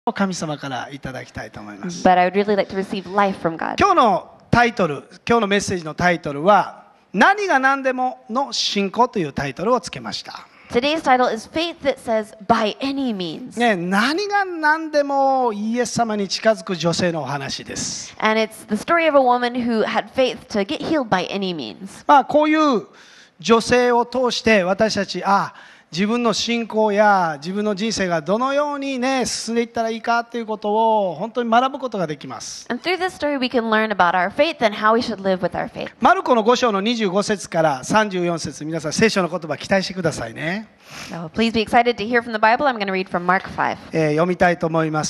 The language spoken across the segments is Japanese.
神様からいただきたいと思います。 But I would really like to receive life from God. 今日のタイトル、今日のメッセージのタイトルは何が何でもの信仰というタイトルをつけました。 Today's title is Faith that says, by any means. ね、何が何でもイエス様に近づく女性のお話です。 And it's the story of a woman who had faith to get healed by any means. こういう女性を通して私たち自分の信仰や自分の人生がどのようにね進んでいったらいいかということを本当に学ぶことができます。 And through this story we can learn about our faith and how we should live with our faith. マルコの5章の25節から34節、皆さん聖書の言葉期待してくださいね。 So please be excited to hear from the Bible. I'm going to read from Mark 5. 読みたいと思います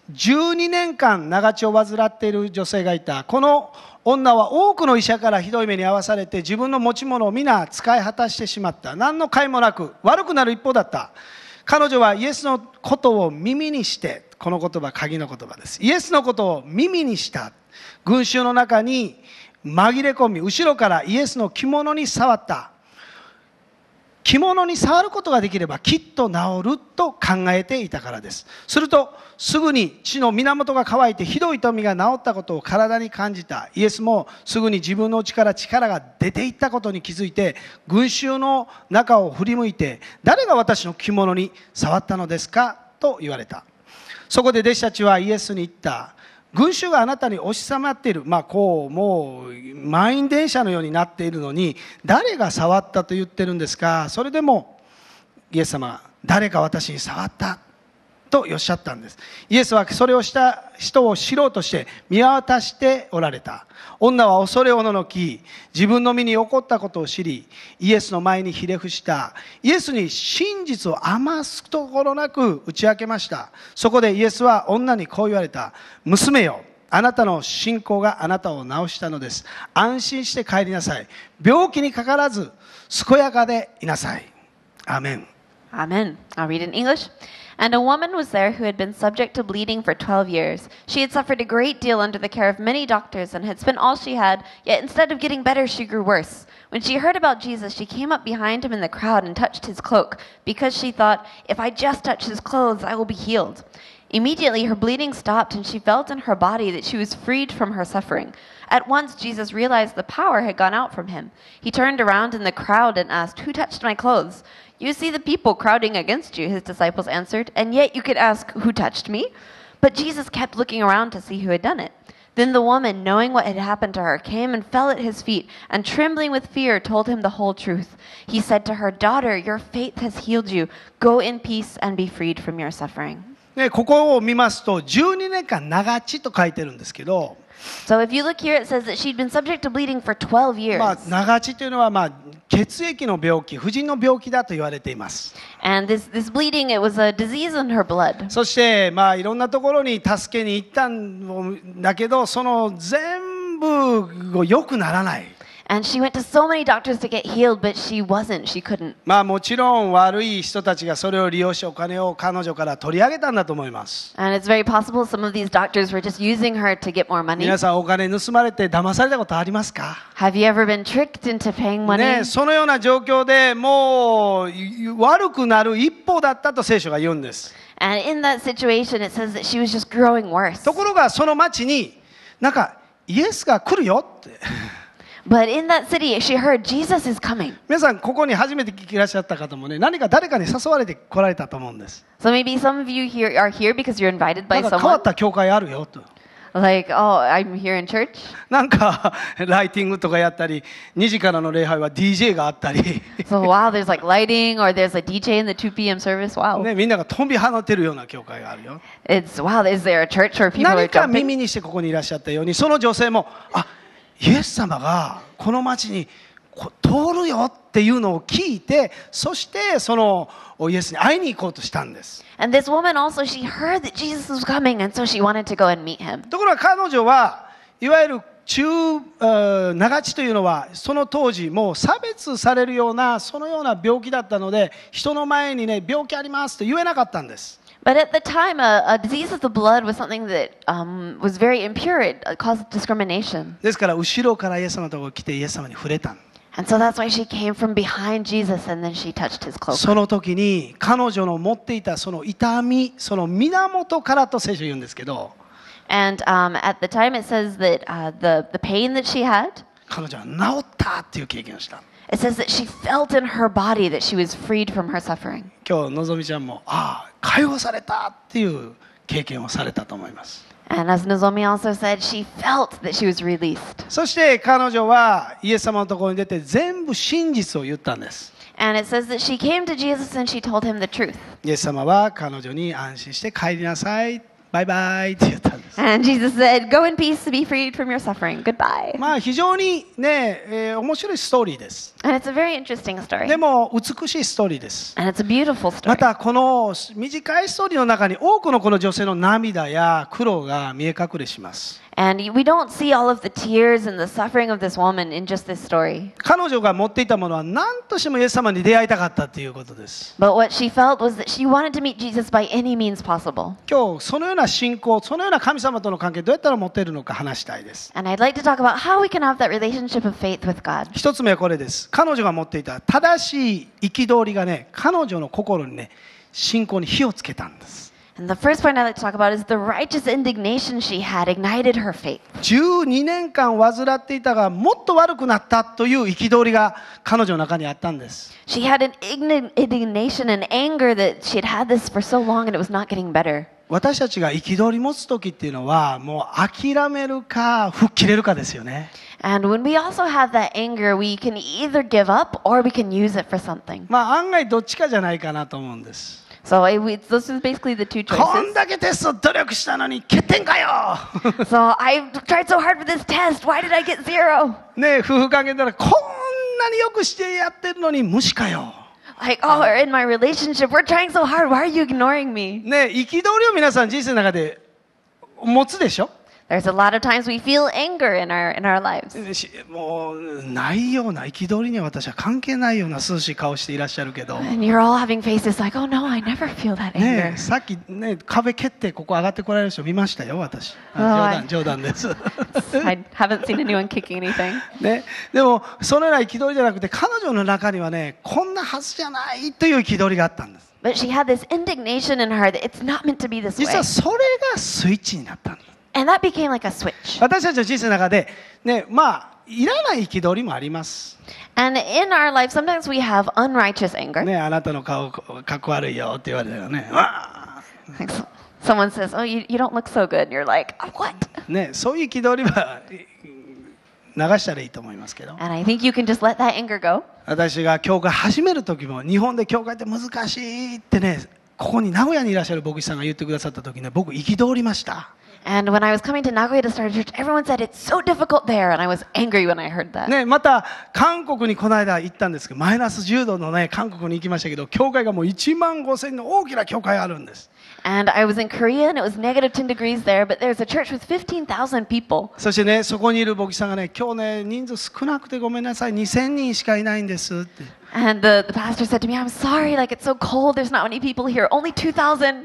。12年間長血を患っている女性がいた。この女は多くの医者からひどい目に遭わされて自分の持ち物を皆使い果たしてしまった。何の甲斐もなく悪くなる一方だった。彼女はイエスのことを耳にして、この言葉鍵の言葉です。イエスのことを耳にした。群衆の中に紛れ込み、後ろからイエスの着物に触った。着物に触ることができればきっと治ると考えていたからです。するとすぐに血の源が乾いてひどい痛みが治ったことを体に感じた。イエスもすぐに自分の内から力が出ていったことに気づいて、群衆の中を振り向いて、誰が私の着物に触ったのですかと言われた。そこで弟子たちはイエスに言った。群衆があなたに押し迫っている。もう満員電車のようになっているのに、誰が触ったと言ってるんですか。それでもイエス様は誰か私に触ったとおっしゃったんです。イエスはそれをした人を知ろうとして見渡しておられた。女は恐れおののき、自分の身に起こったことを知り、イエスの前にひれ伏した。イエスに真実を余すところなく打ち明けました。そこでイエスは女にこう言われた。娘よ、あなたの信仰があなたを治したのです。安心して帰りなさい。病気にかからず健やかでいなさい。アーメン。 Amen. I'll read in English. And a woman was there who had been subject to bleeding for 12 years. She had suffered a great deal under the care of many doctors and had spent all she had, yet instead of getting better, she grew worse. When she heard about Jesus, she came up behind him in the crowd and touched his cloak, because she thought, if I just touch his clothes, I will be healed. Immediately her bleeding stopped, and she felt in her body that she was freed from her suffering. At once Jesus realized the power had gone out from him. He turned around in the crowd and asked, "Who touched my clothes?" "You see the people crowding against you," his disciples answered, "and yet you could ask, 'Who touched me?'" But Jesus kept looking around to see who had done it. Then the woman, knowing what had happened to her, came and fell at his feet, and trembling with fear told him the whole truth. He said to her, "Daughter, your faith has healed you. Go in peace and be freed from your suffering." ここを見ますと12年間長血と書いてるんですけど、 So if you look here, it says that she'd been subject to bleeding for 12 years. 長血というのは血液の病気、婦人の病気だと言われています。 And this bleeding, it was a disease in her blood. そしていろんなところに助けに行ったんだけど、その全部が良くならない。 And she went to so many doctors to get healed, but she wasn't. She couldn't. もちろん悪い人たちがそれを利用してお金を彼女から取り上げたんだと思います。 And it's very possible some of these doctors were just using her to get more money. 皆さんお金盗まれて騙されたことありますか？ Have you ever been tricked into paying money? そのような状況でもう悪くなる一方だったと聖書が言うんです。 And in that situation, it says that she was just growing worse. ところがその町にイエスが来るよって。 But in that city, she heard Jesus is coming. 皆さんここに初めて聞きいらっしゃった方もね、誰かに誘われて来られたと思うんです。 So maybe some of you here are here because you're invited by 変わ someone. った教会あるよと。 Like, oh, I'm here in church. ライティングとかやったり、2時からの礼拝は DJ があったり、 So wow, there's like lighting or there's a DJ in the 2 p.m. service. Wow. みんなが飛び放ってるような教会があるよ。 It's wow, is there a church where people are 何か jumping? 耳にしてここにいらっしゃったように、その女性もイエス様がこの町に通るよっていうのを聞いて、そしてそのイエスに会いに行こうとしたんです。 And this woman also, she heard that Jesus was coming, and so she wanted to go and meet him. ところが彼女はいわゆる長血というのはその当時もう差別されるようなそのような病気だったので、人の前にね病気ありますと言えなかったんです。 But at the time, a disease of the blood was something that was very impure. It caused discrimination. ですから後ろからイエス様のところに来てイエス様に触れた。 And so that's why she came from behind Jesus and then she touched his cloak. その時に彼女の持っていたその痛み、その源からと聖書言うんですけど、 And at the time it says that the pain that she had, 彼女は治ったっていう経験をした。 it says that she felt in her body that she was freed from her suffering. 今日のぞみちゃんも解放されたっていう経験をされたと思います。 And as Nozomi also said, she felt that she was released. そして彼女はイエス様のところに出て全部真実を言ったんです。 And it says that she came to Jesus and she told him the truth. イエス様は彼女に安心して帰りなさい、バイバイって言ったんです。 And Jesus said, "Go in peace to be freed from your suffering. Goodbye." まあ非常にね、面白いストーリーです。 And it's a very interesting story. でも美しいストーリーです。 And it's a beautiful ま story. たこの短いストーリーの中に多くのこの女性の涙や苦労が見え隠れします。 And we don't see all of the tears and the suffering of this woman in just this story. 彼女が持っていたものは何としてもイエス様に出会いたかったということです。 But what she felt was that she wanted to meet Jesus by any means possible. 今日そのような信仰、そのような神様との関係どうやったら持てるのか話したいです。 And I'd like to talk about how we can have that relationship of faith with God. 一つ目はこれです。彼女が持っていた正しい憤りがね、彼女の心にね、信仰に火をつけたんです。 And the first point I'd like to talk about is the righteous indignation she had ignited her faith. 12年間患っていたがもっと悪くなったという憤りが彼女の中にあったんです。 She had an indignation and anger that she had had this for so long and it was not getting better. 私たちが憤り持つ時っていうのはもう諦めるか吹っ切れるかですよね。 And when we also have that anger, we can either give up or we can use it for something. まあ案外どっちかじゃないかなと思うんです。 So this is basically the two こん choices. だけテスト努力したのに欠点かよ So I tried so hard for this test. Why did I get 0? ねえ夫婦関係ならこんなによくしてやってるのに無視かよ。 Like, oh, in my relationship, we're trying so hard. Why are you ignoring me? ねえ憤りを皆さん人生の中で持つでしょ。 There's a lot of times we feel anger in our lives. もうないような憤りには私は関係ないような涼しい顔していらっしゃるけど、 And you're all having faces like, oh no, I never feel that ね anger. え、さっきね壁蹴ってここ上がってこられる人見ましたよ私。冗談です。 I haven't seen anyone kicking anything. ね、でもそのような憤りじゃなくて彼女の中にはねこんなはずじゃないという憤りがあったんです。 But she had this indignation in her that it's not meant to be this 実 way. はそれがスイッチになったんです。 And that became like a switch. 私たちの人生の中でね、まあいらない憤りもあります。 And in our life, sometimes we have unrighteous anger. ね、あなたの顔かっこ悪いよって言われたらね、わあ Like someone says, oh, you don't look so good. And you're like, oh, what? ね、そういう憤りは流したらいいと思いますけど。 And I think you can just let that anger go. 私が教会始める時も日本で教会って難しいってね、ここに名古屋にいらっしゃる牧師さんが言ってくださった時ね、僕憤りました。 And when I was coming to Nagoya to start a church, everyone said it's so difficult there. And I was angry when I heard that. ね、また韓国にこの間行ったんですけどマイナス10度のね韓国に行きましたけど教会がもう1万5000の大きな教会があるんです。 And I was in Korea and it was negative 10 degrees there, but there's a church with 15,000 people. そしてねそこにいる牧師さんがね今日ね人数少なくてごめんなさい2000人しかいないんですって。 And the pastor said to me, I'm sorry, like it's so cold. There's not many people here. Only 2,000.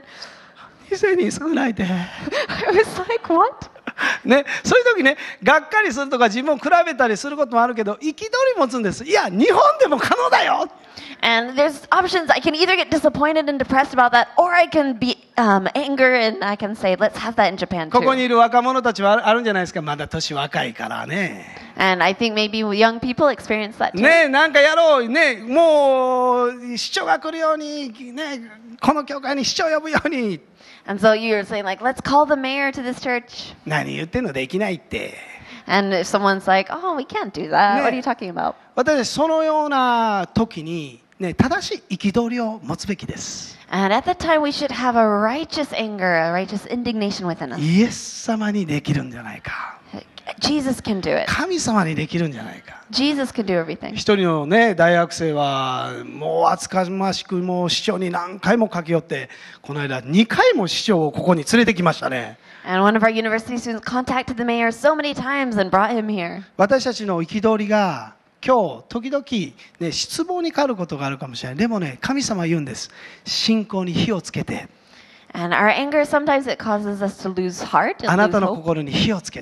2000人少ないで。 I was like, what? ね、そういう時ねがっかりするとか自分を比べたりすることもあるけど憤り持つんです。いや日本でも可能だよ。 And there's options. I can either get disappointed and depressed about that, or I can be anger and I can say, let's have that in Japan ここに too. いる若者たちはあるんじゃないですか。まだ年若いからね。 And I think maybe young people experience that too. ねなんかやろうねもう市長が来るようにねこの教会に市長呼ぶように。 And so you're saying like, let's call the mayor to this church. 何言ってんのできないって。 And if someone's like, oh, we can't do that. Yeah. What are you talking about? 私たちそのような時にね正しい憤りを持つべきです。 And at that time, we should have a righteous anger, a righteous indignation within us. イエス様にできるんじゃないか。 Jesus can do it. 神様にできるんじゃないか。 Jesus can do everything. 一人のね大学生はもう厚かましくもう市長に何回も駆け寄ってこの間2回も市長をここに連れてきましたね。 And one of our university students contacted the mayor so many times and brought him here. 私たちの憤りが今日時々、ね、失望に変わることがあるかもしれない。でもね神様は言うんです。信仰に火をつけて。 And our anger, sometimes it causes us to lose heart あ and な lose たの hope. 心に火をつけて。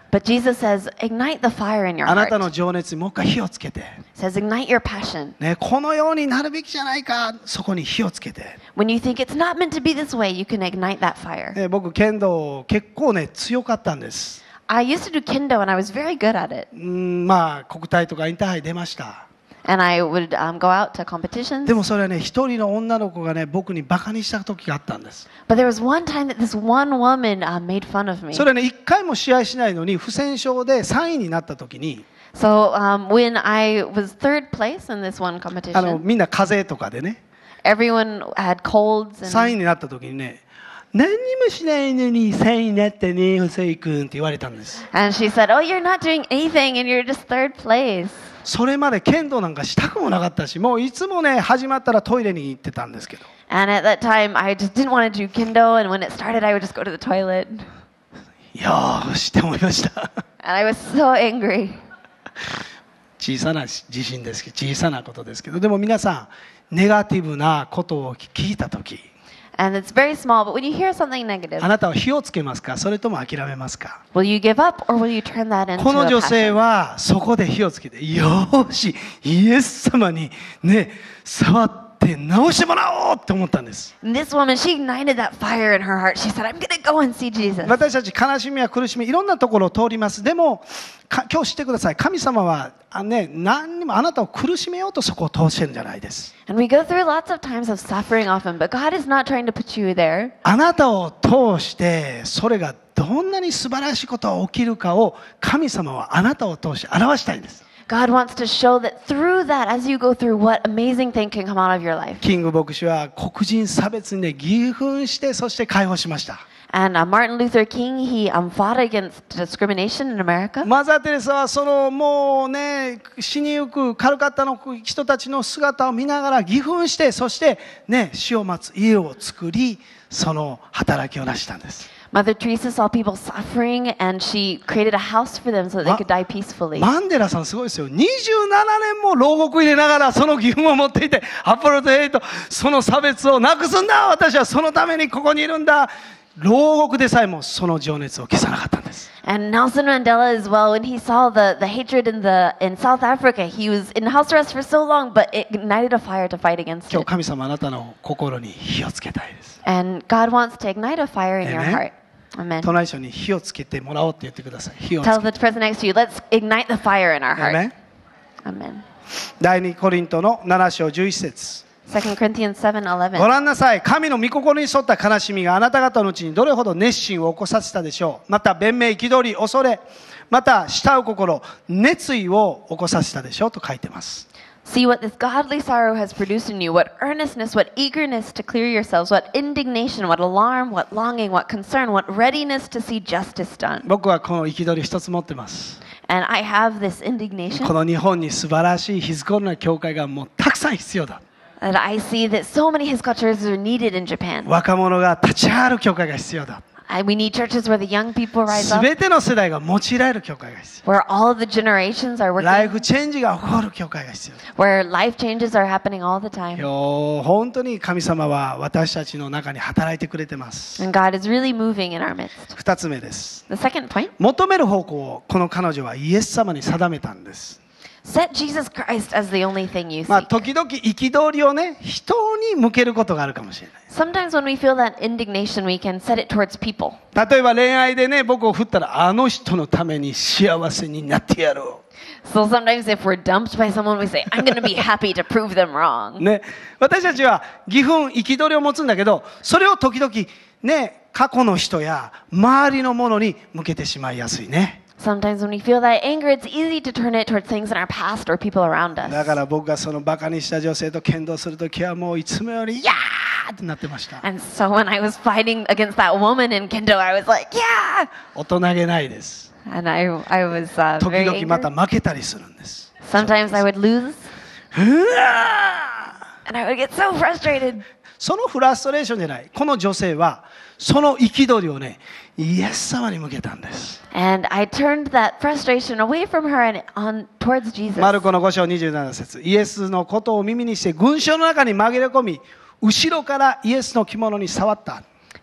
But Jesus says, ignite the fire in your あなた heart. の情熱にもう一回火をつけて、 Says, ignite your passion. ね、このようになるべきじゃないか、そこに火をつけて、 When you think it's not meant to be this way, you can ignite that fire. 僕剣道結構ね強かったんです。 I used to do kendo and I was very good at it. まあ国体とかインターハイ出ました。 And I would go out to competitions. でもそれはね、一人の女の子がね僕にバカにした時があったんです。 But there was one time that this one woman made fun of me. それはね、一回も試合しないのに不戦勝で3位になった時に、 So when I was third place in this one competition, みんな風邪とかでね、 everyone had colds 3位 and になった時にね、何にもしないのに3位になってね、細井君って言われたんです。 she said, "Oh, you're not doing anything and you're just third place." それまで剣道なんかしたくもなかったし、もういつもね始まったらトイレに行ってたんですけど、 And at that time, I just didn't want to do kendo, and when it started, I would just go to the toilet. よーしって思いました。 And I was so angry. 小さな自信ですけど、小さなことですけど、でも皆さんネガティブなことを聞いた時、 And it's very small, but when you hear something negative, あなたは火をつけますか、それとも諦めますか。 will you give up or will you turn that into この a 女性 passion? はそこで火をつけて、よーしイエス様にね触って直してもらおうって思ったんです。 And this woman, she ignited that fire in her heart. She said, "I'm going to go and see Jesus." 私たち悲しみや苦しみいろんなところを通ります。でも今日知ってください。神様は何にもあなたを苦しめようとそこを通してるんじゃないです。 And we go through lots of times of suffering often, but God is not trying to put you there. あなたを通してそれがどんなに素晴らしいことが起きるかを神様はあなたを通して表したいんです。 God wants to show that through that, as you go through, what amazing thing can come out of your life. キング牧師は黒人差別にね義憤してそして解放しました。 And Martin Luther King, he fought against discrimination in America. マザー・テレサはそのもうね死にゆくカルカッタの人たちの姿を見ながら義憤して、そしてね死を待つ家を作り、その働きを成したんです。 Mother Teresa saw people suffering and she created a house for them so that they could die peacefully. マンデラさんすごいですよ。27年も牢獄入れながらその義憤を持っていて、アポロとヘイト、その差別をなくすんだ、私はそのためにここにいるんだ。牢獄でさえもその情熱を消さなかったんです。 And Nelson Mandela as well, when he saw the hatred in South Africa, he was in house arrest for so long, but it ignited a fire to fight against 今日 it. 神様あなたの心に火をつけたいです。 And God wants to ignite a fire in your Amen. heart. Amen. 隣の人に火をつけてもらおうって言ってください。火をつ Tell け the person next to you, let's ignite the fire in our て。 heart. Amen. Amen. 第2コリントの7章11節。 2 Corinthians 7:11. ご覧なさい。神の御心に沿った悲しみがあなた方のうちにどれほど熱心を起こさせたでしょう。また弁明、憤り、恐れ、また慕う心、熱意を起こさせたでしょうと書いてます。 See what this godly sorrow has produced in you, what earnestness, what eagerness to clear yourselves, what indignation, what alarm, what longing, what concern, what readiness to see justice done. 僕はこの憤り一つ持ってます。 And I have this こ indignation の日本に素晴らしいヒズコールな教会がもうたくさん必要だ。 that I see that so many His churches are needed in Japan. 若者が立ち上がる教会が必要だ。 We need churches where the young people rise す up, べての世代が用いられる教会が必 where all of the generations are 要。ライ working, フチェンジが起こる教会が必要だ。 where life changes are happening all the time. 今日本当に神様は私たちの中に働いてくれてます。 And God is really moving in our midst. 2つ目です。 The second point, 求める方向をこの彼女はイエス様に定めたんです。 set Jesus Christ as the only thing you まあ seek. 時々憤りをね人に向けることがあるかもしれない。 Sometimes when we feel that indignation, we can set it towards people. 例えば恋愛でね僕を振ったらあの人のために幸せになってやろ So sometimes if we're dumped by someone, we say, I'm going to be happy to prove them う。 wrong. ね、私たちは義憤憤りを持つんだけど、それを時々ね過去の人や周りのものに向けてしまいやすいね。 Sometimes when we feel that anger, it's easy to turn it towards things in our past or people around だ us. から僕がそのバカにした女性と剣道するときはもういつもより「やー!」ってなってました。 And so when I was fighting against that woman in Kendo, I was like, yeah! 大人げないです。 And I was 時 very 々また angry. 負けたりするんです。 Sometimes I would lose うわー and I would get so frustrated. そのフラストレーションじゃない。この女性はその憤りをねイエス様に向けたんです。 And I turned that frustration away from her and on towards Jesus. マルコの5章27節、イエスのことを耳にして群衆の中に紛れ込み後ろからイエスの着物に触った。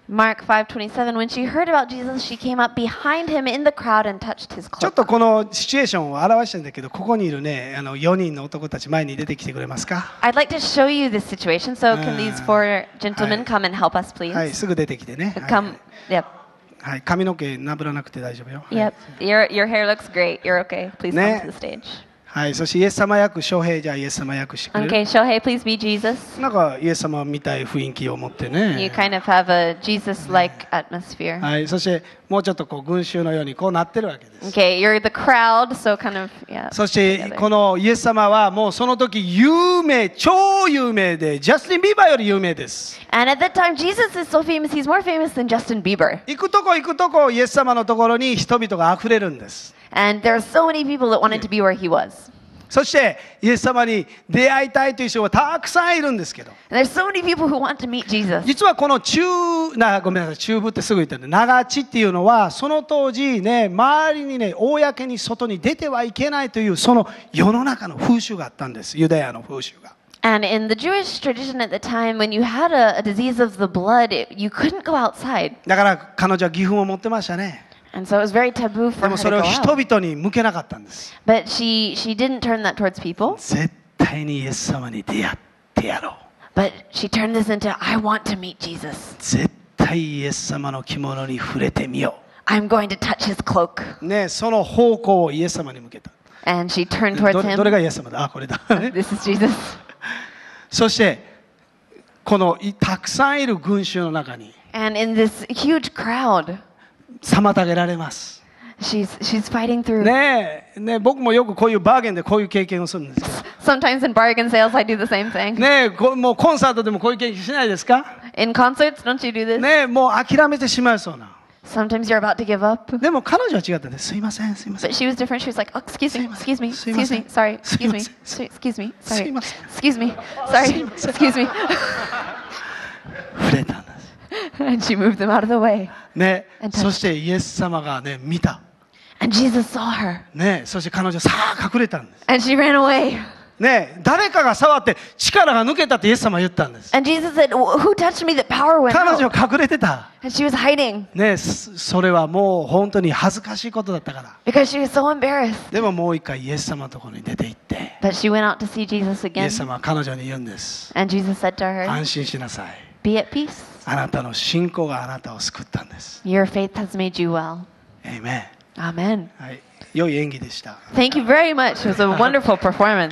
Mark 5:27, when she heard about Jesus, she came up behind him in the crowd and touched his ちょっ cloak. とこのシチュエーションを表してるんだけど、ここにいるね、4人の男たち前に出てきてくれますか？ I'd like to show you this situation, so can these four gentlemen Hi. come and help us, please? はい、すぐ出てきてね。はい Come. Yep. はい、髪の毛なぶらなくて大丈夫よ。はい Yep. Your hair looks great. You're okay. Please come Ne. to the stage. はい、そしてイエス様役、翔平じゃあイエス様役してくれる。 Okay, Shohei, please be Jesus. なんかイエス様みたい雰囲気を持って You ね。 kind of have a Jesus-like atmosphere. はい、そしてもうちょっとこう群衆のようにこうなってるわけです。 Okay, you're the crowd, so kind of yeah. そして together. このイエス様はもうその時有名、超有名で、ジャスティン・ビーバーより有名です。 And at that time, Jesus is so famous. He's more famous than Justin Bieber. 行くとこ行くとこイエス様のところに人々が溢れるんです。 And there are so many people that wanted to be where he was. そしてイエス様に出会いたいという人がたくさんいるんですけど、 And there's so many people who want to meet Jesus. 実はこのごめんなさい、中部ってすぐ言ったんで、長地っていうのはその当時ね、周りにね、公に外に出てはいけないというその世の中の風習があったんです。ユダヤの風習が。 And in the Jewish tradition at the time, when you had a disease of the blood, you couldn't go outside. だから彼女は義憤を持ってましたね。 And so it was very taboo で for も her そ to れ go を人 out. 々に向けなかったんです。 But she didn't turn that towards people. 絶対にイエス様に出会ってやろう。 But she turned this into, I want to meet Jesus. 絶対イエス様の着物に触れてみよ I'm going to touch his cloak. う。ね、その方向をイエス様に向けた。 And she turned towards どれ him. がイエス様だ？あ、これだ。 This is Jesus. そしてこのたくさんいる群衆の中に And in this huge crowd, 妨げられます。 she's fighting through. ねえ、ねえ、僕もよくこういうバーゲンでこういう経験をするんですよ。 Sometimes in bargain sales, I do the same thing. ねえ、もうコンサートでもこういう経験しないですか？ In concerts, don't you do this? ねえ、もう諦めてしまいそうな。 Sometimes you're about to give up. でも彼女は違ったんです。すいません、すいません。 But she was different. She was like, oh, excuse me, excuse me, excuse me, すいません。 sorry, excuse me, すいません。 excuse me, す sorry, いません。 excuse me, sorry, excuse me. 触れたんです。 And she moved them out of the way. ね、 And そしてイエス様がね、見た。 And Jesus saw her. ね、そして彼女さあ隠れたんです。 And she ran away. ね、誰かが触って力が抜けたってイエス様は言ったんです。 And Jesus said, who touched me that power went 彼女 out? 隠れてた。 And she was hiding ね、それはもう本当に恥ずかしいことだったから。 because she was so embarrassed. でももう一回イエス様のところに出て行って、 But she went out to see Jesus イエ again. ス様は彼女に言うんです。 And Jesus said to her, 安心しなさい。 be at peace. あなたの信仰があなたを救ったんです。 Your faith has made you well. エイメン。 Amen. はい、良い演技でした。 Thank you very much. It was a wonderful performance.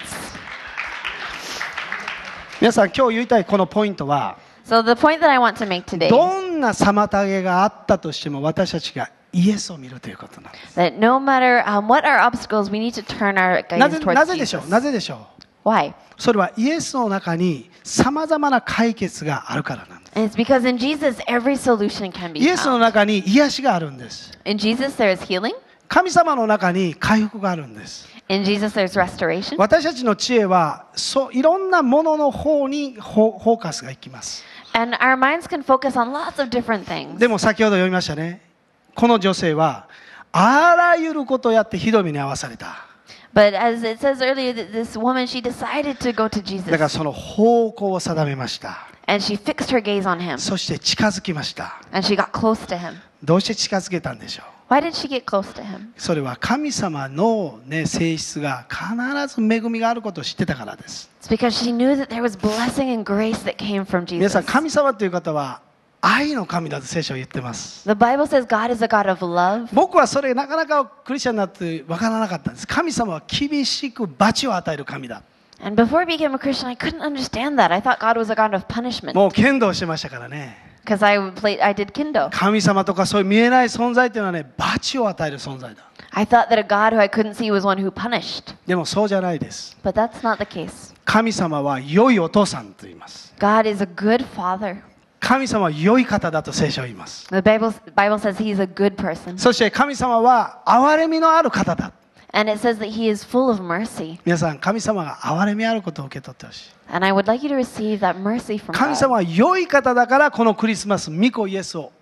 皆さん今日言いたいこのポイントは、 So the point that I want to make today, どんな妨げがあったとしても私たちがイエスを見るということなんです。 that no matter what our obstacles, we need to turn our な gaze ぜ towards でしょう？ Jesus. なぜでしょう？ Why? それはイエスの中にさまざまな解決があるからなんです。 And it's because in Jesus, every solution can be イエスの found. 中に癒しがあるんです。 In Jesus, there is healing. 神様の中に回復があるんです。 In Jesus, there's restoration. 私たちの知恵はいろんなものの方にフォーカスがいきます。 And our minds can focus on lots of different things. でも先ほど読みましたね。この女性はあらゆることをやってひどい目に遭わされた。 But as it says earlier, that this woman, she decided to go to だから Jesus. その方向を定めました。 And she fixed her gaze on him. そして近づきました。 And she got close to him. どうして近づけたんでしょう？ Why did she get close to him? それは神様の、ね、性質が必ず恵みがあることを知ってたからです。 It's because she knew that there was blessing and grace that came from 皆 Jesus. さん、神様という方は愛の神だと聖書は言ってます。 The Bible says God is a God of love. 僕はそれなかなかクリスチャンになって分からなかったんです。神様は厳しく罰を与える神だ。 And before I became a Christian, I couldn't understand that. I thought God was a God of punishment. もう剣道してましたからね。 Because I did Kendo. 神様とかそういう見えない存在というのはね、罰を与える存在だ。 I thought that a God who I couldn't see was one who punished. でもそうじゃないです。 But that's not the case. 神様は良いお父さんと言います。 God is a good father. 神様は良い方だと聖書は言います。 The Bible says he's a good person. そして神様は憐れみのある方だ。 And it says that he is full of mercy. 皆さん、神様が憐れみあることを受け取ってほしい。 And I would like you to receive that mercy from 神 God. 様は良い方だからこのクリスマス、御子イエスを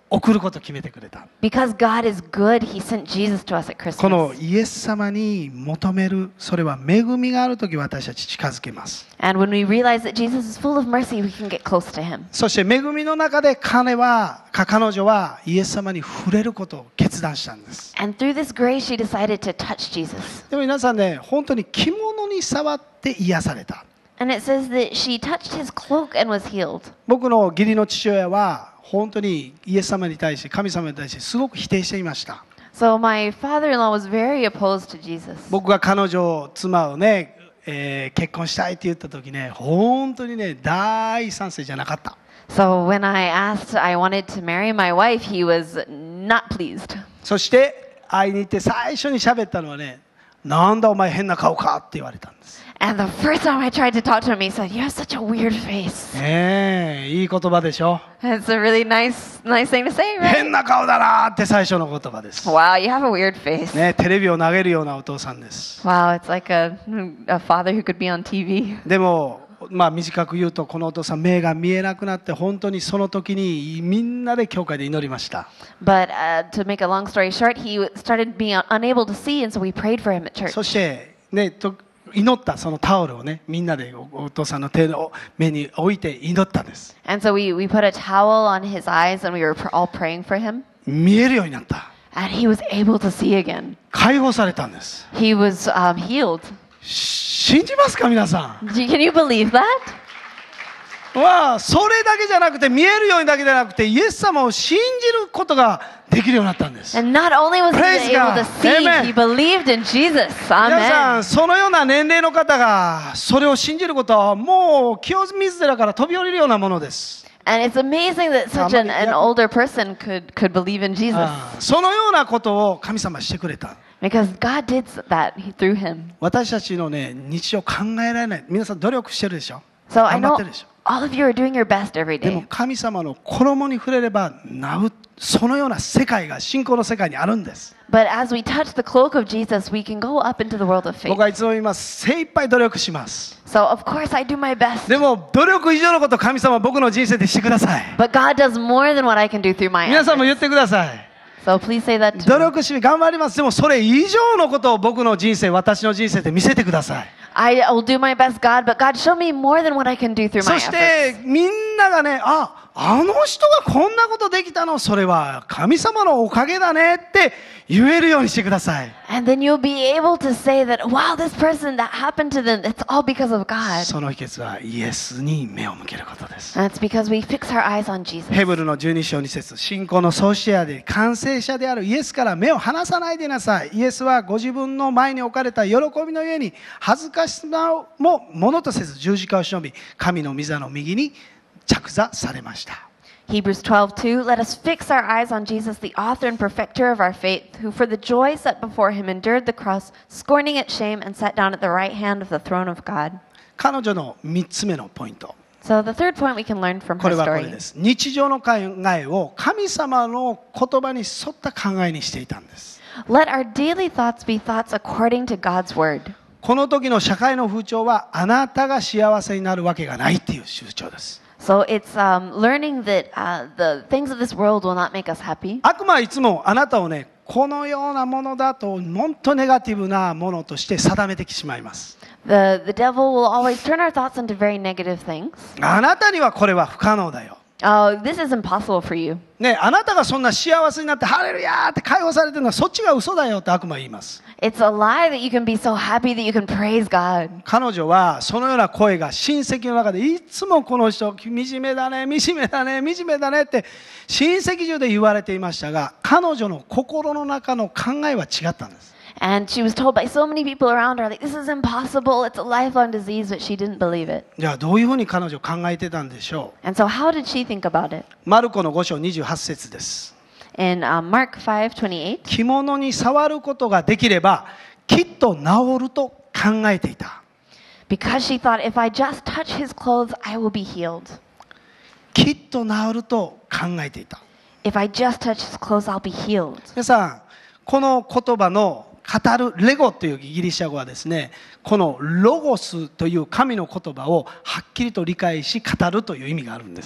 送ることを決めてくれた。 Because God is good, He sent Jesus to us at この Christmas. イエス様に求める、それは恵みがあるとき私たち近づけます。 And when we realize that Jesus is full of mercy, we can get close to Him. そして恵みの中で彼女はイエス様に触れることを決断したんです。 And through this grace, she decided to touch Jesus. でも皆さんね、本当に着物に触って癒された。 And it says that she touched His cloak and was healed. 僕の義理の父親は本当にイエス様に対して、神様に対してすごく否定していました。 So my father-in-law was very opposed to Jesus. 僕が彼女、妻をね、結婚したいって言った時ね、本当にね、大賛成じゃなかった。 So when I asked I wanted to marry my wife, he was not pleased. そして会いに行って最初に喋ったのはね、なんだお前変な顔かって言われたんです。 And the first time I tried to talk to him, he said, "You have such a weird face." ねえ、いい言葉でしょ。 It's a really nice thing to say, 変 right? な顔だなって最初の言葉です。 Wow, you have a weird face. ね、テレビを投げるようなお父さんです。 Wow, it's like a father who could be on TV. でも、短く言うとこのお父さん目が見えなくなって本当にその時にみんなで教会で祈りました。 But to make a long story short, he started being unable to see, and so we prayed for him at church. そしてね、祈ったそのタオルをね、みんなでお父さんの手の目に置いて祈ったんです。 And so we put a towel on his eyes, and we were all praying for him. 見えるようになった。 And he was able to see again. 解放されたんです。 He was healed. 信じますか皆さん。 Can you believe that? それだけじゃなくて、見えるようにだけじゃなくて、イエス様を信じることができるようになったんです。 And not only was Praise he able to God. see, Amen. he believed in Jesus. 皆さ Amen. ん、そのような年齢の方がそれを信じることはもう清水寺から飛び降りるようなものです。 And it's amazing that such an older person could believe in Jesus. そのようなことを神様してくれた。 Because God did that through him. 私たちのね、日常考えられない。皆さん努力してるでしょ。 So I 頑張っ know てるでしょ。 all of you are doing your best every でも day. 神様の衣に触れればそのような世界が信仰の世界にあるんです。 But as we touch the cloak of Jesus, we can go up into the world of faith. 僕はいつも言います。精一杯努力します。 So of course I do my best. でも努力以上のことを神様は僕の人生でしてください。 But God does more than what I can do through my 皆さんも efforts. 言ってください。 So please say that 努 to me. 力し頑張ります。でもそれ以上のことを僕の人生、私の人生で見せてください。 I will do my best, God, but God, show me more than what I can do through そ my し efforts. てみんながね、あの人がこんなことできたの、それは神様のおかげだねって言えるようにしてください。 And then you'll be able to say that, wow, this person that happened to them, it's all because of God. その秘訣はイエスに目を向けることです。 And it's because we fix our eyes on Jesus. ヘブルの12章2節、信仰の創始者で完成者であるイエスから目を離さないでなさい。イエスはご自分の前に置かれた喜びのゆえに恥ずかしさもものとせず十字架を忍び、神の御座の右に着座されました。 Hebrews 12:2, let us fix our eyes on Jesus, the author and perfecter of our faith, who for the joy set before him endured the cross, scorning its shame, and sat down at the right hand of the throne of God. 彼女の3つ目のポイント。 So the third point we can learn from こ her れはこれ story です。日常の考えを神様の言葉に沿った考えにしていたんです。 Let our daily thoughts be thoughts according to God's word. この時の社会の風潮はあなたが幸せになるわけがないっていう風潮です。 So it's learning that the things of this world will not make us happy. 悪魔はいつもあなたをね、このようなものだと本当ネガティブなものとして定めてしまいます。 The devil will always turn our thoughts into very negative things. あなたにはこれは不可能だよ。 Oh, this is impossible for you. ね、あなたがそんな幸せになってハレルヤーって解放されてるのはそっちが嘘だよって悪魔は言います。 It's a lie that you can be so happy that you can praise God. 彼女はそのような声が親戚の中でいつもこの人惨めだね惨めだね惨めだねって親戚中で言われていましたが、彼女の心の中の考えは違ったんです。 And she was told by so many people around her, like, this is impossible. It's a lifelong disease, but she didn't believe it. じゃあどういうふうに彼女考えてたんでしょ And so how did she think about it? う。マルコの5章28節です。 In Mark 5:28, 着物に触ることができればきっと治ると考えていた。 because she thought, if I just touch his clothes, I will be healed. きっと治ると考えていた。 If I just touch his clothes, I'll be healed. 皆さん、この言葉の語るレゴというギリシャ語はですね、このロゴスという神の言葉をはっきりと理解し語るという意味があるんです。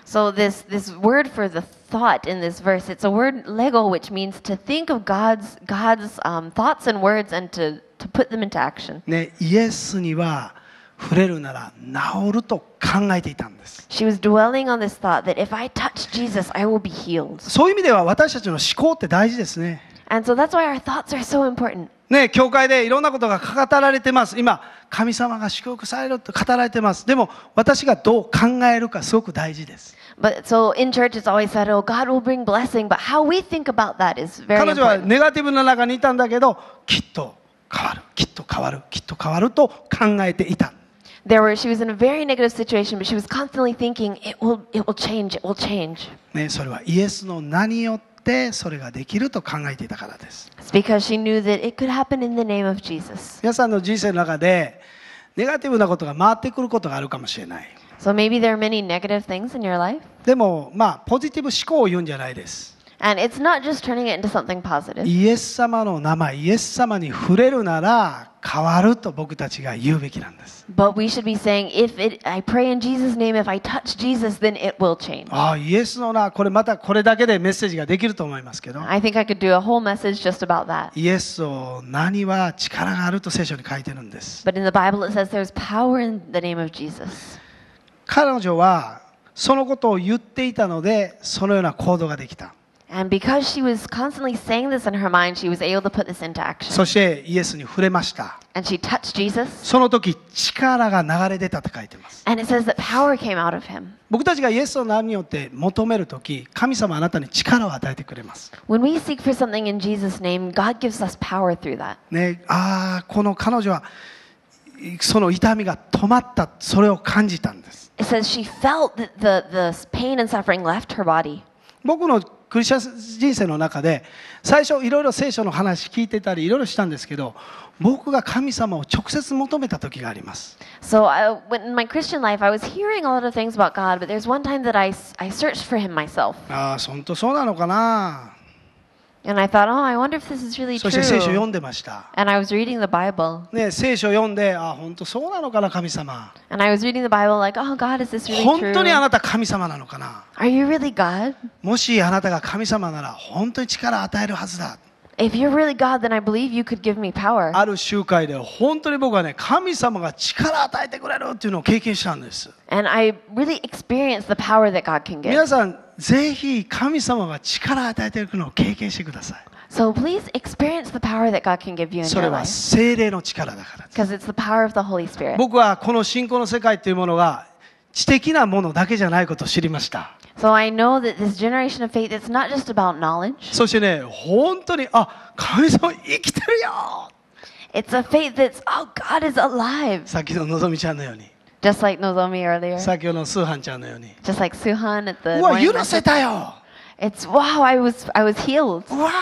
So this word for the thought in this verse, it's a word lego, which means to think of God's thoughts and words and to put them into action. ね、イエスには触れるなら治ると考えていたんです。 She was dwelling on this thought that if I touch Jesus, I will be healed. そういう意味では私たちの思考って大事ですね。 And so that's why our thoughts are so important. ね、教会でいろんなことが語られてます。今、神様が祝福されると語られてます。でも私がどう考えるかすごく大事です。 But so in church, it's always said, "Oh, God will bring blessing," but how we think about that is very 彼女は important. ネガティブの中にいたんだけど、きっと変わる、きっと変わる、きっと変わると考えていた。 She was in a very negative situation, but she was constantly thinking, "It will change, it will change." ね、それはイエスの名によってそれができると考えていたからです。 It's because she knew that it could happen in the name of Jesus. 皆さんの人生の中でネガティブなことが回ってくることがあるかもしれない。 So maybe there are many negative things in your life, でもポジティブ思考を言うんじゃないです。 and it's not just turning it into something positive. イエス様の名前、イエス様に触れるなら変わると僕たちが言うべきなんです。 But we should be saying, I pray in Jesus' name, if I touch Jesus, then it will change. ああ、イエスの名、これまたこれだけでメッセージができると思いますけど、 I think I could do a whole message just about that. イエスの名には力があると聖書に書いてるんです。 But in the Bible, it says there's power in the name of Jesus. 彼女はそのことを言っていたので、そのような行動ができた。 And because she was constantly saying this in her mind, she was able to put this into action. そしてイエスに触れました。 And she touched Jesus, その時力が流れ出たと書いてます。 and it says that power came out of him. 僕たちがイエスの名によって求める時、神様はあなたに力を与えてくれます。 When we seek for something in Jesus' name, God gives us power through that. ね、この彼女はその痛みが止まった、それを感じたんです。 It says she felt that the pain and suffering left her body. 僕のクリスチャン人生の中で最初いろいろ聖書の話聞いてたりいろいろしたんですけど、僕が神様を直接求めた時があります。 So in my Christian life, I was hearing a lot of things about God, but there's one time that I searched for Him myself. 本当そうなのかな。 And I thought, oh, I wonder if this is really そして聖書を読 true. んでました。 And I was reading the Bible. ね、聖書を読んで、本当そうなのかな神様。 And I was reading the Bible like, oh, God, is this really 本当にあ true? なた神様なのかな。 Are you really God? もしあなたが神様なら本当に力を与えるはずだ。 If you're really God, then I believe you could give me power. ある集会で本当に僕はね、神様が力を与えてくれるっていうのを経験したんです。 And I really experienced the power that God can 皆 give. さんぜひ神様が力を与えているのを経験してください。 So please experience the power that God can give you in それ your は life. 聖霊の力だからです。 Because it's the power of the Holy Spirit. 僕はこの信仰の世界というものが知的なものだけじゃないことを知りました。 So I know that this generation of faith, it's not just about knowledge. そしてね、本当に神様生きてるよ。 It's a faith that's, oh, God is alive. さっきののぞみちゃんのように、 Just like Nozomi earlier. さっきのスーハンちゃんのように、 Just like Suhan at the うわ morning 許せ message. たよ。 It's, wow, I was healed. うわ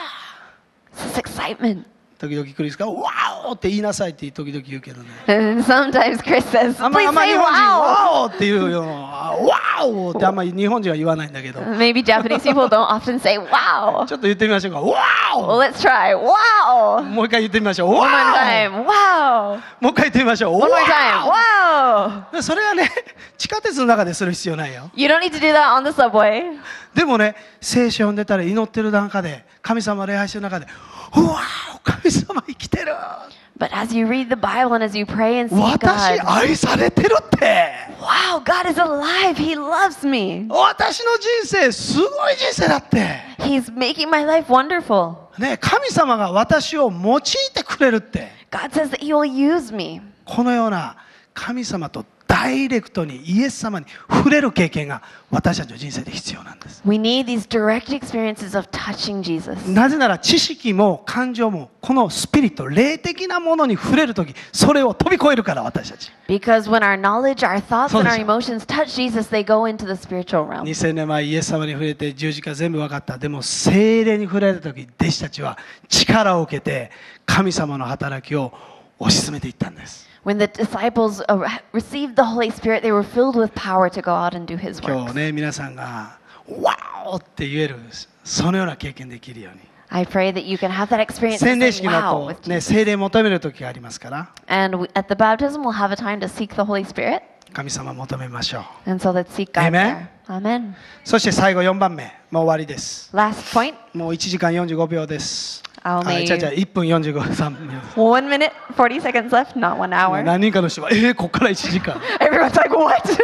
This excitement. 時々クリスがわーって言いなさいって時々言うけどね。 And sometimes Chris says, あんま please 日本 say 人 wow. わーって言うよ。わーってあんまり日本人は言わないんだけど。 Maybe Japanese people don't often say wow. ちょっと言ってみましょうか。わ Well, let's try. Wow. ーもう一回言ってみましょう。 One more わ time. Wow. ーもう一回言ってみましょう。 One more わ time. Wow. ーそれはね、地下鉄の中でする必要ないよ。 You don't need to do that on the subway. でもね、聖書読んでたり祈ってる中で、神様礼拝してる中で、うわー神様生きてる。 But as you read the Bible and as you pray and seek 私 God, 愛されてるって。 wow, God is alive. He loves me. 私の人生すごい人生だって。 He's making my life wonderful. ね、神様が私を用いてくれるって。 God says that He will use me. このような神様とダイレクトにイエス様に触れる経験が私たちの人生で必要なんです。 We need these direct experiences of touching Jesus. なぜなら知識も感情もこのスピリット、霊的なものに触れるとき、それを飛び越えるから私たち。 Because when our knowledge, our thoughts, and our そうでしょ。 emotions touch Jesus, they go into the spiritual realm. 2000年前イエス様に触れて十字架全部分かった。でも聖霊に触れたとき、弟子たちは力を受けて神様の働きを推し進めていったんです。 When the disciples received the Holy Spirit, they were filled with power to go out and do His 今 work. 日ね、皆さんがワオって言える、そのような経験できるように。 I pray that you can have that experience 洗礼 of 式 saying の wow 後 with ね、 Jesus. 聖霊求める時がありますから、 And at the baptism, we'll have a time to seek the Holy Spirit. 神様を求めましょう。 And so let's seek God Amen. there. Amen. そして最後4番目、もう終わりです。 Last point. もう1時間45秒です。 Only 違う違う、1分45、3分。 1 minute, 40 seconds left, not 1 hour. 何人かの人は、こっから1時間。 Everyone's like, what? 1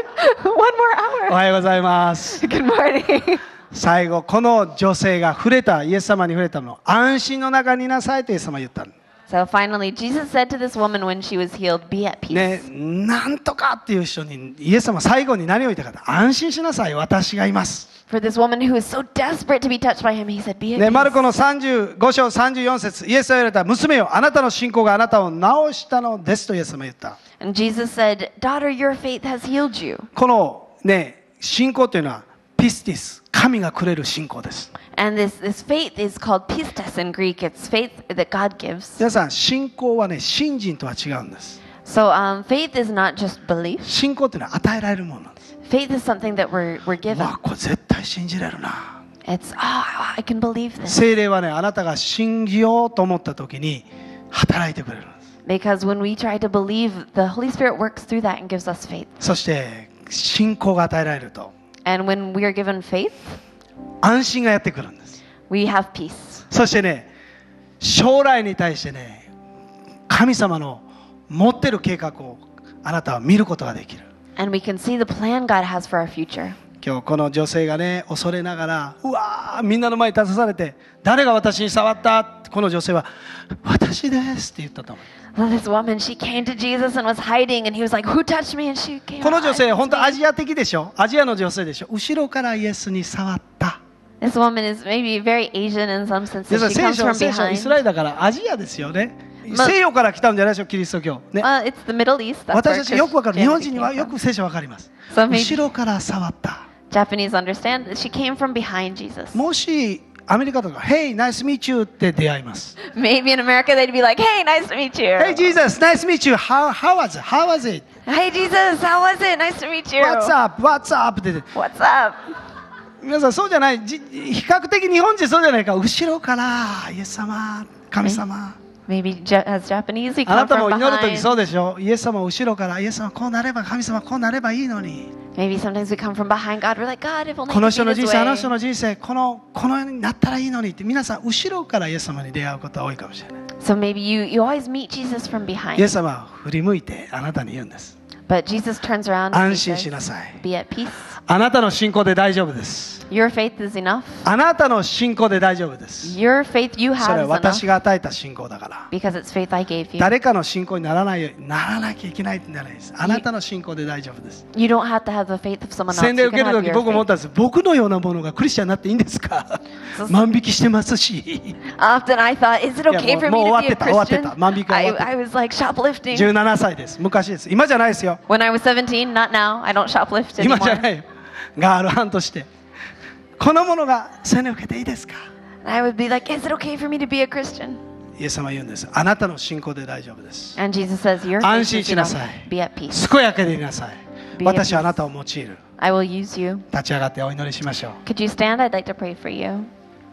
more おはようございます。 hour. Good morning. 最後、この女性が触れた、イエス様に触れたの、安心の中にいなさいとイエス様は言ったの。 So finally, Jesus said to this woman when she was healed, be at peace. ね、なんとかっていう人に、イエス様は最後に何を言ったかと、安心しなさい、私がいます。 For this woman who was so desperate to be touched by him, he said, be at ね、マル peace. コの35章34節、イエスは言われた、娘よ、あなたの信仰があなたを治したのですとイエス様は言った。 And Jesus said, daughter, your faith has healed you. このね、信仰というのは、ピスティス、神がくれる信仰です。 And this faith is called pistis in Greek. It's faith that God gives. 皆さん、信仰はね、信心とは違うんです。 So faith is not just belief. 信仰というのは与えられるものなんです。 Faith is something that we're わ given. あ、これ絶対信じれるな。 It's, I can believe this. 聖霊はね、あなたが信じようと思った時に働いてくれるんです。 Because when we try to believe, the Holy Spirit works through that and gives us faith. そして信仰が与えられると And when we are given faith, 安心がやってくるんです。 we have peace. そしてね、将来に対してね、神様の持ってる計画をあなたは見ることができる。 And we can see the plan God has for our future. 今日この女性がね、恐れながら、うわー、みんなの前に立たされて、誰が私に触った？この女性は、私ですって言ったと思う。 Well, this woman, she came to Jesus and was hiding, and he was like, who touched me? And she came. この女性、 "It's 本当 me." アジア的でしょ？アジアの女性でしょ？後ろからイエスに触った。 This woman is maybe very Asian in some sense. で She 聖 comes 書 from はイスラ behind. エルだからアジアですよね。 ま西洋から来たんじゃないでしょ、キリスト教。ね、 It's the Middle East. That's 私 where たちよくわかる。日本人 Christianity に came はよ from. く聖書わかります。 So maybe 後ろから触った。 Japanese understand that she came from behind Jesus. もしアメリカとか、Hey, nice to meet you って出会います。 Maybe in America they'd be like, hey, nice to meet you. Hey, Jesus, nice to meet you. How was it? Hey, Jesus, how was it? Nice to meet you. What's up? って。 What's up? 皆さんそうじゃない。比較的日本人そうじゃないか。後ろからイエス様、神様。 Maybe as Japanese, we あな come た from も祈るとき behind. そうでしょ。イエス様後ろからイエス様こうなれば神様こうなればいいのに。 Maybe sometimes we come from behind God. We're like, God, if only この you 人 could の see 人 this 生あの人 way. の人生このようになったらいいのにって皆さん後ろからイエス様に出会うことは多いかもしれない。 So maybe you always meet Jesus from イエ behind. ス様は振り向いてあなたに言うんです。 But Jesus turns around and 安 he 心し says, なさい。 be at peace. あなたの信仰で大丈夫です。 Your faith is enough. あなたの信仰で大丈夫です。 Your faith you それ have は is 私 enough が与えた信仰だから。 because it's faith I gave you. 誰かの信仰にならないようにならなきゃいけないってならないです。あなたの信仰で大丈夫です。 You don't have to have the faith of someone else. 洗礼 You を受け can る have とき your 僕思っ faith. たんです。僕のようなものがクリスチャンになっていいんですか？万引きしてますし。 Often I thought, is it okay for me もう to 終 be わって a た終わって Christian? た万引きは終わってた I was like shoplifting. 17歳です。昔です。今じゃないですよ。 When I was 17, not now. I don't shoplift 今じゃ anymore. ないよ。ガールハンとして。このものが洗礼を受けていいですか？ And I would be like, is it okay for me to be a Christian? イエス様は言うんです。あなたの信仰で大丈夫です。 And Jesus says, your 安 faith 心 is しな enough. さい。 Be at peace. 健やかでいなさい。 Be at 私はあ peace. なたを用いる。 I will use you. 立ち上がってお祈りしましょう。 Could you stand? I'd like to pray for you.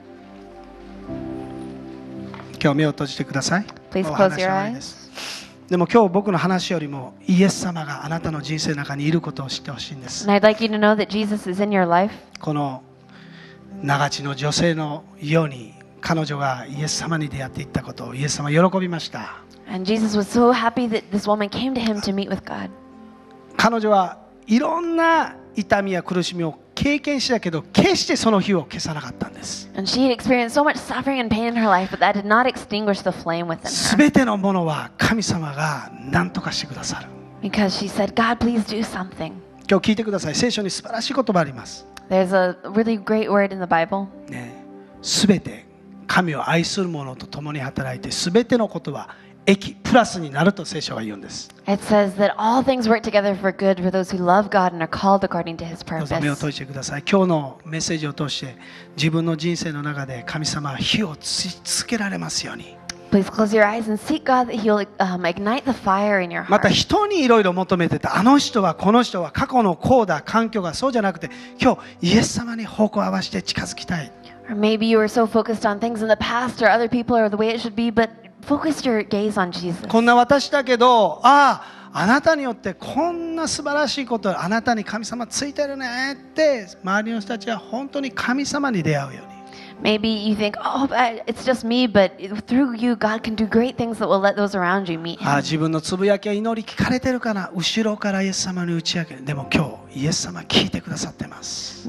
今日目を閉じてください。 Please お close 話 your し終わりです。でも今日僕の話よりもイエス様があなたの人生の中にいることを知ってほしいんです。 And I'd like you to know that Jesus is in your life. この長地の女性のように彼女がイエス様に出会っていったことをイエス様は喜びました。 And Jesus was so happy that this woman came to him to meet with God. 彼女はいろんな痛みや苦しみを経験したけど決してその火を消さなかったんです。 And she had experienced so much suffering and pain in her life, but that did not extinguish the flame within her. すべてのものは神様が何とかしてくださる。 Because she said, God, please do something. 今日聞いてください。聖書に素晴らしい言葉あります。 There's a really great word in the Bible. ね、すべて神を愛する者と共に働いてすべてのことは益プラスになると聖書は言うんです。 It says that all things work together for good for those who love God and are called according to his どうぞ目を purpose. 閉じてください。今日のメッセージを通して自分の人生の中で神様は火をつけられますように。 Please close your eyes and seek God that he'll ignite the fire in your また heart. 人にいろいろ求めてたあの人はこの人は過去のこうだ環境がそうじゃなくて今日イエス様に方向を合わせて近づきたい。 Or maybe you were so focused on things in the past or other people or the way it should be, but focus your gaze on Jesus. こんな私だけどあなたによってこんな素晴らしいこと、あなたに神様ついてるねって周りの人たちは本当に神様に出会うように。 Maybe you think, oh, it's just me, but through you, God can do great things that will let those around you meet あ Him. 自分のつぶやきや祈り聞かれてるかな、後ろからイエス様に打ち明ける。でも今日イエス様聞いてくださってます。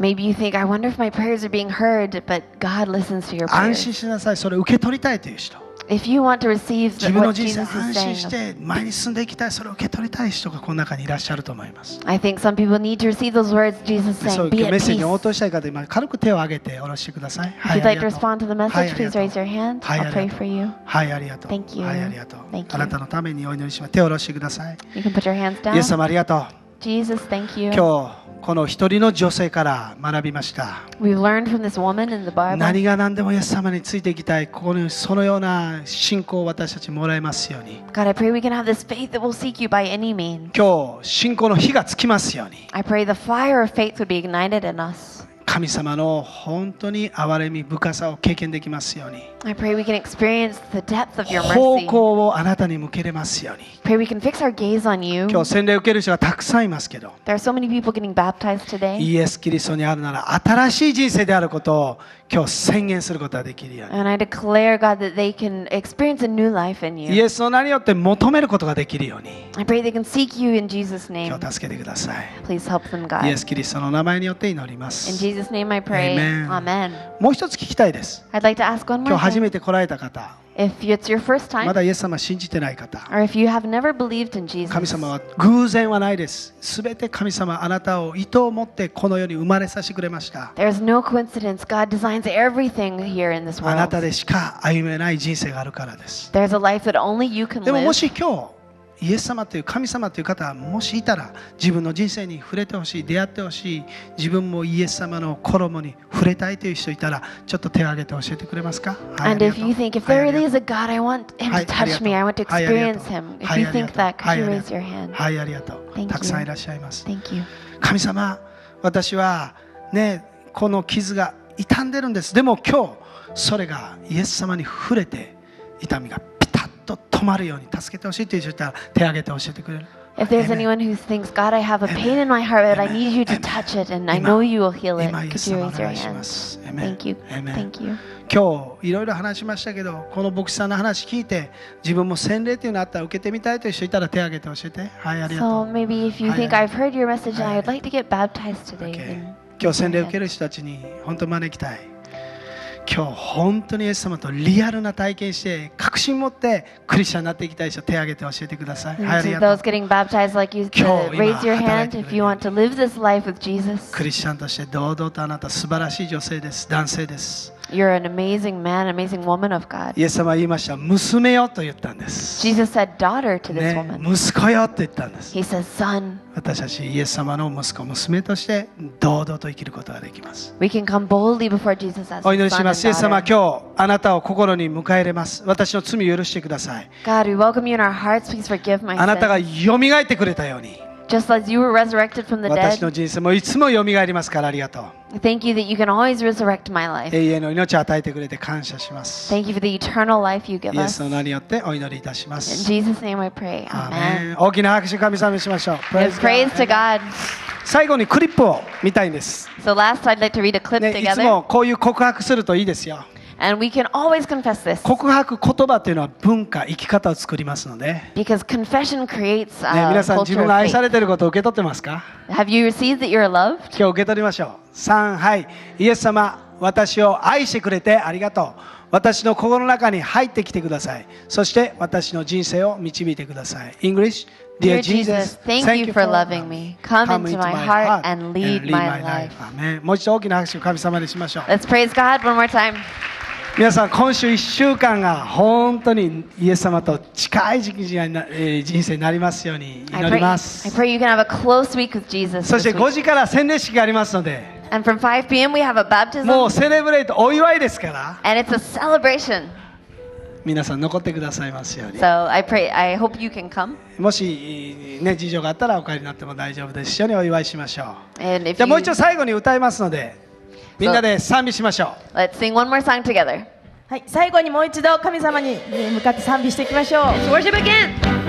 Maybe you think, I wonder if my prayers are being heard, but God listens to your 安 prayers. 心しなさい。それ受け取りたいという人、 If you want to receive 自分の what 人生 Jesus 安 is 心し saying, て前に進んでいきたい、それを受け取りたい人がこの中にいらっしゃると思います。 I think some people need to receive those words Jesus そう saying, いう be メッ at セージに peace. 応答したい方、今軽く手を挙げて下ろしてください。 If you'd あ like り to がとう。 respond to the はい message, ありが please とう raise your hand. はい I'll あ pray りがと for う you. はいありがとう。 Thank you. はいありがとう。 Thank you. あなたのためにお祈りします。手を下ろしてください。 You can put your hands イエス down. 様ありがとう。 Jesus, thank you. 今日この一人の女性から学びました。 We've learned from this woman in the Bible. 何が何でもイエス様についていきたい、ここにそのような信仰を私たちもらえますように。 God, I pray we can have this faith that will seek you by any means. 今日信仰の火がつきますように。 I pray the fire of faith would be ignited in us. 神様の本当に憐れみ深さを経験できますように。 I pray we can experience the depth of your 方 mercy. 向をあなたに向けれますように。 Pray we can fix our gaze on you. 今日洗礼を受ける人がたくさんいますけど、 There are so many people getting baptized today. イエス・キリストにあるなら新しい人生であることを今日宣言することができるように。 And I declare, God, that they can experience a new life in イ you. エスの名によって求めることができるように。 I pray they can seek you in Jesus' 今 name. 日助けてください。 Please help them, イエ God. ス・キリストの名前によって祈りま In す。 Jesus' name I pray. Amen. Amen. もう一つ聞きたいです。 I'd like to ask one 今 more 日初 thing. めて来られた方、 If it's your first ま time, だイエス様を信じてない方、 or if you have never believed in Jesus, 神様は偶然はないです。すべて神様、あなたを意図を持ってこの世に生まれさせてくれました。 there's no coincidence. God designs everything here in this あな world. たでしか歩めない人生があるからです。 There's a life that only you can でもも live. し今日イエス様という神様という方がもしいたら、自分の人生に触れてほしい、出会ってほしい、自分もイエス様の衣に触れたいという人いたら、ちょっと手を挙げて教えてくれますか。はい、 And ありが if とう you think, if はい there あり really が is と a God, I want Him は to いあり touch がとう me, I want to はいありが experience とう Him. は If い you ありが think とう that, は could い you ありが raise とう your hand? はい、ありがとう。 Thank たくさん you. いらっしゃいます。 Thank you. 神様、私はね、この傷が痛んでるんです。でも今日、それがイエス様に触れて、痛みがピタッと止まるように助けてほしいという人いたら、手を挙げて教えてくれる。 If there's Amen. anyone who thinks, God, I have a pain in my heart, but I need you to touch it, and I know you will heal it, 今、イエ could ス you 様お raise your 願いし hand? ます。 Thank you. Amen. Thank you. 今日いろいろ話しましたけど、この牧師さんの話聞いて、自分も洗礼というのあったら受けてみたいという人いたら手を挙げて教えて。はい、ありが So とう。 maybe if you think Hi. I've heard your message and Hi. I'd like to get baptized today, Okay. then 今日 raise 洗 your 礼を受け hand. る人たちに本当招きたい。今日本当にイエス様とリアルな体験して確信持ってクリスチャンになっていきたい人、手を挙げて教えてください。はい、あ And り to が those とう。 getting baptized like you, 今日 raise your 今 hand 働いてくれる if you want to live this life with Jesus. クリスチャンとして堂々とあなた素晴らしい女性です。男性です。 You're an amazing man, amazing woman of God. イエス様は言いました。娘よと言ったんです。 Jesus said daughter to this ね、 woman. 息子よと言ったんです。 He says son. 私たちイエス様の息子、娘として堂々と生きることができます。 We can come boldly before Jesus as お his 祈りし son ま and す。イエス様、 daughter. 今日あなたを心に迎え入れます。私の罪を許してください。 God, we welcome you in our hearts. Please forgive my あなたが sins. よみがえってくれたように、 Just as you were resurrected from the 私の dead, 人生もいつもよみがえりますからありがとう。 thank you that you can always resurrect my life. 永遠の命を与えてくれて感謝します。 Thank you for the eternal life you give イエ us. スの名によってお祈りいたしま In す。 Jesus' name I pray. アー Amen. メン。大きな拍手神様にしましょう。 Give praise to God. 最後にクリップを見たいんです。 So last I'd like to read a clip ね、いつ together. もこういう告白するといいですよ。 And we can always confess this. 告白言葉というのは文化、生き方を作りますので、 Because confession creates ね、 a 皆さん自 culture 分 of が愛さ faith. れていることを受け取ってますか？ Have you received that you're loved? 今日受け取りましょう。3、はい。イエス様、私を愛してくれてありがとう。私の心の中に入ってきてください。そして私の人生を導いてください。English, Dear Jesus, thank you for loving me. Come into my heart and lead my life. アーメン。もう一度大きな拍手を神様にしましょう。 Let's praise God one more time. 皆さん、今週1週間が本当にイエス様と近い人生になりますように I 祈り pray, ま I す。 pray you can have a close week with Jesus そ this して5 week. 時から洗礼式がありますので、 And from 5 p.m. we have a も baptism. うセレブレイトお祝いですから、 And it's a celebration. 皆さん残ってくださいますように。 So I hope you can come. もし、ね、事情があったらお帰りになっても大丈夫です。一緒にお祝いしましょう。 And if じゃあもう you, 一度最後に歌いますので、みんなで賛美しましょう。 let's sing one more song together. はい、最後にもう一度神様に向かって賛美していきましょう。 Let's worship again.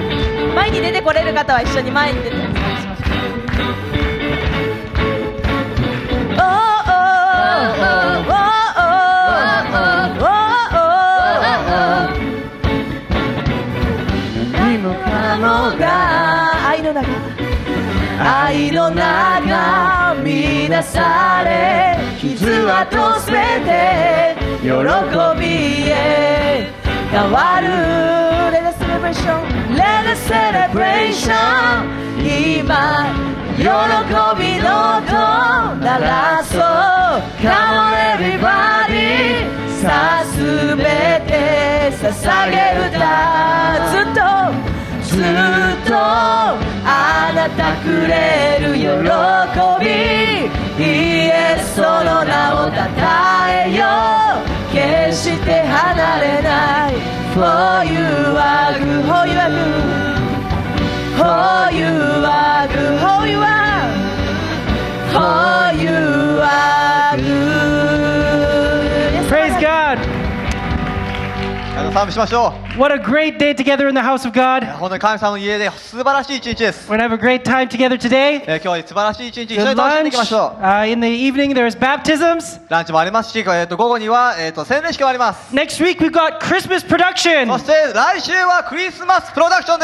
前に出てこれる方は一緒に前に出てお願いします。愛の中乱され傷跡すべて喜びへ変わる Let us celebration Let us celebration 今喜びの音鳴らそう Come on everybody さあすべて捧げ歌ずっとあなたくれる喜びイエスその名をたたえよう決して離れない For you are good For you are good For you are good For you are For you are good Praise God! 賛美しましょう。 What a great day together in the house of God. 本当に神様の家で素晴らしい一日です。 We're going to have a great time together today. 今日は素晴らしい一日一緒 Good に楽しんでい lunch. きましょう。 In the evening, there's baptisms. ランチもありますし、午後には洗礼式もあります。 Next week, we've got Christmas production. そして来週はクリスマスプロダクションです。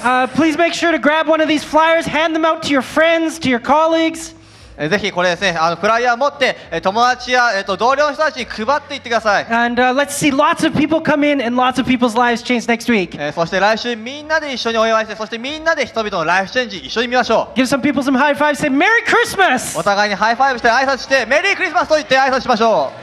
Please make sure to grab one of these flyers, hand them out to your friends, to your colleagues. ぜひこれですね、フライヤー持って友達や同僚の人たちに配っていってください。 And let's see lots of people come in and lots of people's lives change next week. そして来週みんなで一緒にお祝いして、そしてみんなで人々のライフチェンジ一緒に見ましょう。 Give some people some high fives, say Merry Christmas! お互いにハイファイブして挨拶してメリークリスマスと言って挨拶しましょう。